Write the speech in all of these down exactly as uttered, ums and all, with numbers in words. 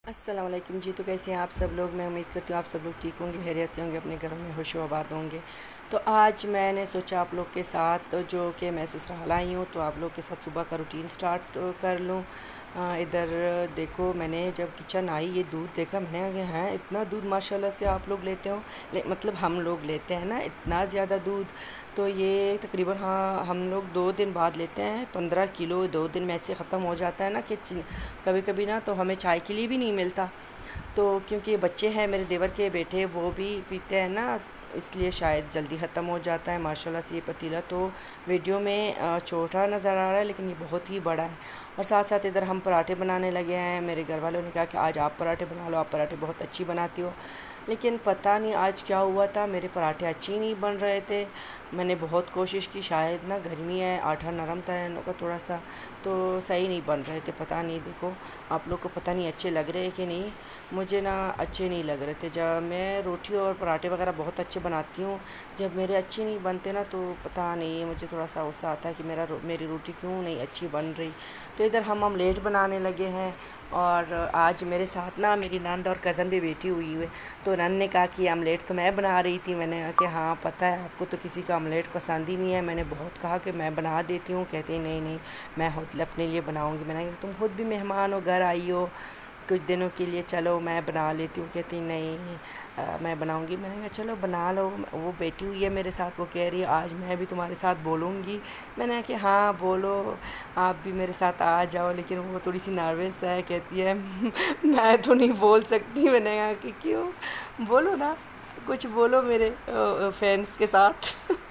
अस्सलाम वालेकुम जी। तो कैसे हैं आप सब लोग। मैं उम्मीद करती हूँ आप सब लोग ठीक होंगे, खैरियत से होंगे, अपने घरों में खुश आबाद होंगे। तो आज मैंने सोचा आप लोग के साथ जो कि मैं ससुराल आई हूँ तो आप लोग के साथ सुबह का रूटीन स्टार्ट कर लूँ। अ, इधर देखो, मैंने जब किचन आई ये दूध देखा, मैंने कहा कि हैं इतना दूध माशाल्लाह से आप लोग लेते हो। ले, मतलब हम लोग लेते हैं ना इतना ज़्यादा दूध। तो ये तकरीबन हाँ हम लोग दो दिन बाद लेते हैं पंद्रह किलो। दो दिन में ऐसे ख़त्म हो जाता है ना कि कभी कभी ना तो हमें चाय के लिए भी नहीं मिलता। तो क्योंकि बच्चे हैं मेरे देवर के बेटे, वो भी पीते हैं ना, इसलिए शायद जल्दी ख़त्म हो जाता है। माशाल्लाह से ये पतीला तो वीडियो में अ, छोटा नज़र आ रहा है लेकिन ये बहुत ही बड़ा है। और साथ साथ इधर हम पराठे बनाने लगे हैं। मेरे घर वालों ने कहा कि आज आप पराठे बना लो, आप पराठे बहुत अच्छी बनाती हो। लेकिन पता नहीं आज क्या हुआ था, मेरे पराठे अच्छे ही नहीं बन रहे थे। मैंने बहुत कोशिश की, शायद ना गर्मी है, आटा नरम था इनों का थोड़ा सा, तो सही नहीं बन रहे थे। पता नहीं, देखो आप लोग को पता नहीं अच्छे लग रहे हैं कि नहीं। मुझे ना अच्छे नहीं लग रहे थे। जब मैं रोटी और पराठे वगैरह बहुत अच्छे बनाती हूँ, जब मेरे अच्छे नहीं बनते ना तो पता नहीं मुझे थोड़ा सा गुस्सा आता है कि मेरा रो, मेरी रोटी क्यों नहीं अच्छी बन रही। तो इधर हम ऑमलेट बनाने लगे हैं। और आज मेरे साथ ना मेरी नंद और कज़न भी बैठी हुई है। तो नंद ने कहा कि ऑमलेट तो मैं बना रही थी। मैंने कहा कि हाँ पता है आपको तो किसी का ऑमलेट पसंद ही नहीं है। मैंने बहुत कहा कि मैं बना देती हूँ, कहते हैं नहीं नहीं मैं खुद अपने लिए बनाऊँगी। मैंने कहा तुम खुद भी मेहमान हो, घर आई हो कुछ दिनों के लिए, चलो मैं बना लेती हूँ। कहती नहीं आ, मैं बनाऊँगी। मैंने कहा चलो बना लो। वो बैठी हुई है मेरे साथ, वो कह रही है आज मैं भी तुम्हारे साथ बोलूँगी। मैंने कहा कि हाँ बोलो, आप भी मेरे साथ आ जाओ। लेकिन वो थोड़ी सी नर्वस है, कहती है मैं तो नहीं बोल सकती। मैंने कहा कि क्यों, बोलो ना, कुछ बोलो मेरे फ्रेंड्स के साथ।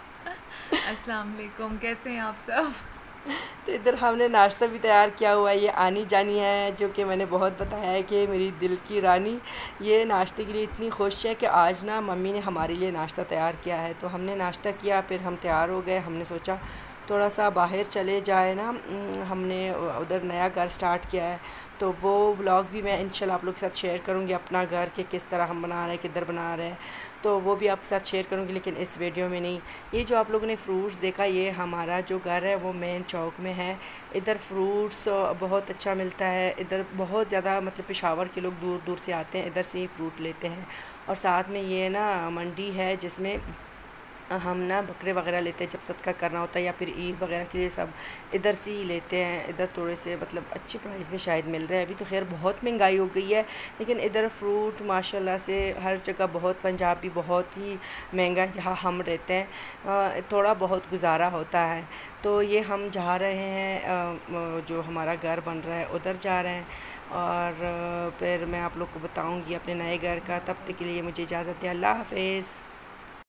अस्सलाम वालेकुम, कैसे हैं आप सब। तो इधर हमने नाश्ता भी तैयार किया हुआ है। ये आनी जानी है जो कि मैंने बहुत बताया है कि मेरी दिल की रानी, ये नाश्ते के लिए इतनी खुश है कि आज ना मम्मी ने हमारे लिए नाश्ता तैयार किया है। तो हमने नाश्ता किया, फिर हम तैयार हो गए। हमने सोचा थोड़ा सा बाहर चले जाए ना, हमने उधर नया घर स्टार्ट किया है। तो वो व्लॉग भी मैं इंशाल्लाह आप लोग के साथ शेयर करूँगी, अपना घर के किस तरह हम बना रहे हैं, किधर बना रहे हैं, तो वो भी आपके साथ शेयर करूँगी, लेकिन इस वीडियो में नहीं। ये जो आप लोगों ने फ्रूट्स देखा, ये हमारा जो घर है वो मेन चौक में है। इधर फ्रूट्स बहुत अच्छा मिलता है। इधर बहुत ज़्यादा मतलब पेशावर के लोग दूर दूर से आते हैं, इधर से ही फ्रूट लेते हैं। और साथ में ये ना मंडी है जिसमें हम ना बकरे वगैरह लेते हैं जब सदका करना होता है या फिर ईद वगैरह के लिए, सब इधर से ही लेते हैं। इधर थोड़े से मतलब अच्छे प्राइस में शायद मिल रहे हैं। अभी तो खैर बहुत महंगाई हो गई है, लेकिन इधर फ्रूट माशाल्लाह से हर जगह बहुत, पंजाब भी बहुत ही महंगा है जहाँ हम रहते हैं। थोड़ा बहुत गुजारा होता है। तो ये हम जा रहे हैं, जो हमारा घर बन रहा है उधर जा रहे हैं। और फिर मैं आप लोग को बताऊँगी अपने नए घर का। तब तक के लिए मुझे इजाज़त है, अल्लाह हाफ़िज़।